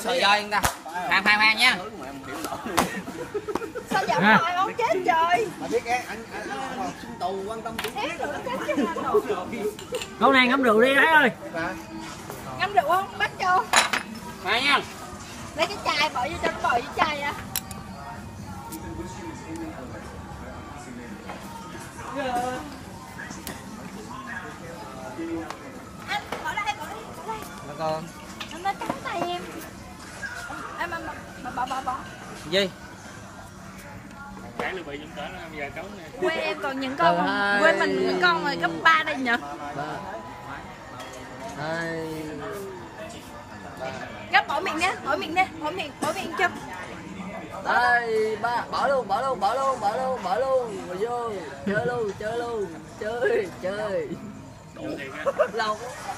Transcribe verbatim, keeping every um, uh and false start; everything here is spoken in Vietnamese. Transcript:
sợi dơi người ta. Khoan khoan khoan nha. Sao giận rồi ông chết trời. Mà biết cái anh anh anh sinh tù quan tâm cũng Thế nữa chết chứ anh rồi. Câu này ngâm rượu đi Thái ơi. Ngâm rượu không? Bắt cho. Khoan nha. Lấy cái chai bỏ vô cho nó bồi vô chai á. Anh bỏ đây, bỏ đây, bỏ đây. Nó con. Nó cắn tay em. Em mà mà bỏ bỏ bỏ. Gì? Cái lưu bị chúng ta nó bây giờ trống nè. Quê em còn những con còn quê mình những con rồi cấp ba đây nhỉ? Hai. Gấp bỏ miệng đi, bỏ miệng đi, bỏ miệng, bỏ miệng cho. Hai ba bỏ luôn, bỏ luôn, bỏ luôn, bỏ luôn, bỏ luôn, rồi vô. Chơi luôn, chơi luôn. Chơi, chơi. Vô thiệt á. Lâu.